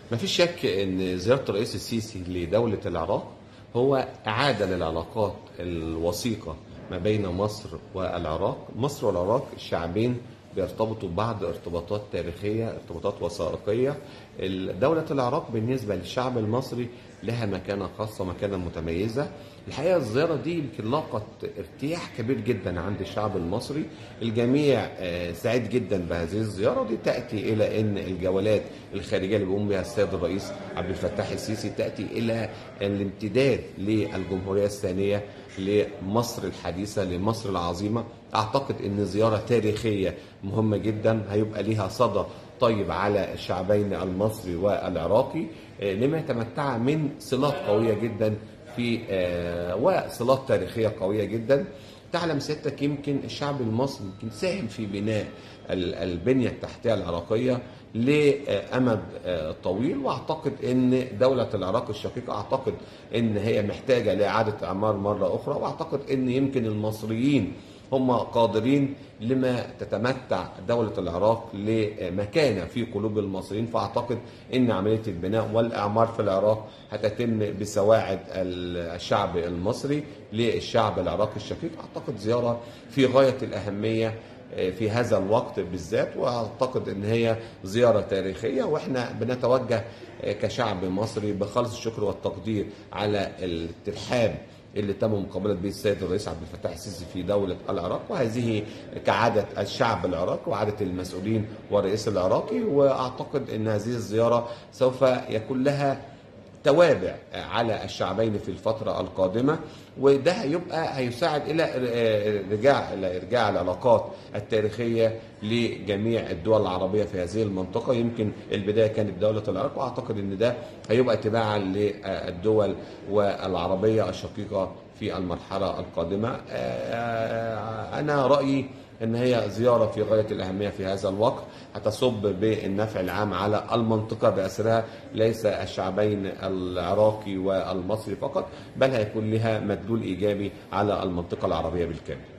ما فيش شك ان زيارة الرئيس السيسي لدولة العراق هو إعادة للعلاقات الوثيقة ما بين مصر والعراق. مصر والعراق الشعبين بيرتبطوا ببعض ارتباطات تاريخية، ارتباطات وثائقية. دولة العراق بالنسبة للشعب المصري لها مكانة خاصة، مكانة متميزة. الحقيقة الزيارة دي يمكن لاقت ارتياح كبير جدا عند الشعب المصري. الجميع سعيد جدا بهذه الزيارة، ودي تأتي إلى أن الجولات الخارجية اللي بيقوم بها السيد الرئيس عبد الفتاح السيسي تأتي إلى الامتداد للجمهورية الثانية، لمصر الحديثة، لمصر العظيمة. أعتقد أن زيارة تاريخية مهمة جدا، هيبقى ليها صدى طيب على الشعبين المصري والعراقي، لما يتمتع من صلات قوية جدا في وصلات تاريخية قوية جدا. تعلم سيادتك يمكن الشعب المصري يمكن ساهم في بناء البنية التحتية العراقية لأمد طويل، واعتقد ان دولة العراق الشقيقة اعتقد ان هي محتاجة لإعادة اعمار مرة اخرى، واعتقد ان يمكن المصريين هم قادرين لما تتمتع دولة العراق لمكانة في قلوب المصريين. فأعتقد أن عملية البناء والإعمار في العراق هتتم بسواعد الشعب المصري للشعب العراقي الشقيق. أعتقد زيارة في غاية الأهمية في هذا الوقت بالذات، واعتقد ان هي زياره تاريخيه، واحنا بنتوجه كشعب مصري بخالص الشكر والتقدير على الترحاب اللي تم مقابله به السيد الرئيس عبد الفتاح السيسي في دوله العراق، وهذه كعاده الشعب العراقي وعاده المسؤولين والرئيس العراقي. واعتقد ان هذه الزياره سوف يكون لها توابع على الشعبين في الفترة القادمة، وده هيساعد إلى إرجاع العلاقات التاريخية لجميع الدول العربية في هذه المنطقة. يمكن البداية كانت دولة العراق، وأعتقد أن ده هيبقى تباعا للدول والعربية الشقيقة في المرحلة القادمة. أنا رأيي ان هي زياره في غايه الاهميه في هذا الوقت، هتصب بالنفع العام على المنطقه باسرها، ليس الشعبين العراقي والمصري فقط، بل هيكون لها مدلول ايجابي على المنطقه العربيه بالكامل.